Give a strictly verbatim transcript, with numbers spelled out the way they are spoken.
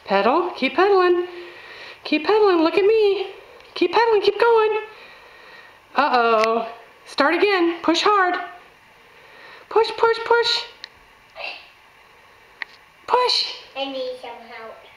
Pedal. Keep pedaling. Keep pedaling. Look at me. Keep pedaling. Keep going. Uh-oh. Start again. Push hard. Push, push, push. Push. I need some help.